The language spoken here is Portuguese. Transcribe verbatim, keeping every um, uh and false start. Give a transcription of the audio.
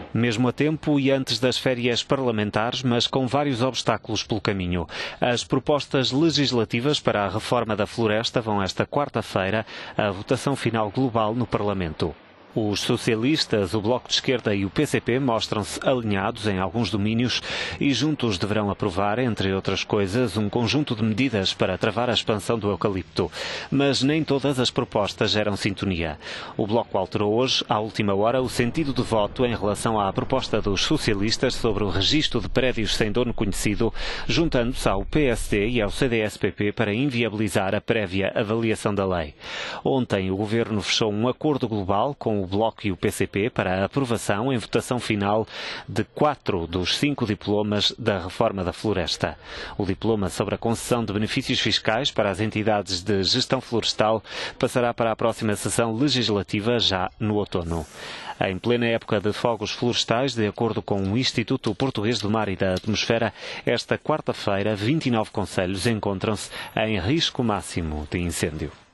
Mesmo a tempo e antes das férias parlamentares, mas com vários obstáculos pelo caminho. As propostas legislativas para a reforma da floresta vão esta quarta-feira à votação final global no Parlamento. Os socialistas, o Bloco de Esquerda e o P C P mostram-se alinhados em alguns domínios e juntos deverão aprovar, entre outras coisas, um conjunto de medidas para travar a expansão do eucalipto. Mas nem todas as propostas geram sintonia. O Bloco alterou hoje, à última hora, o sentido de voto em relação à proposta dos socialistas sobre o registro de prédios sem dono conhecido, juntando-se ao P S D e ao C D S P P para inviabilizar a prévia avaliação da lei. Ontem, o Governo fechou um acordo global com o Bloco e o P C P para a aprovação em votação final de quatro dos cinco diplomas da reforma da floresta. O diploma sobre a concessão de benefícios fiscais para as entidades de gestão florestal passará para a próxima sessão legislativa já no outono. Em plena época de fogos florestais, de acordo com o Instituto Português do Mar e da Atmosfera, esta quarta-feira vinte e nove concelhos encontram-se em risco máximo de incêndio.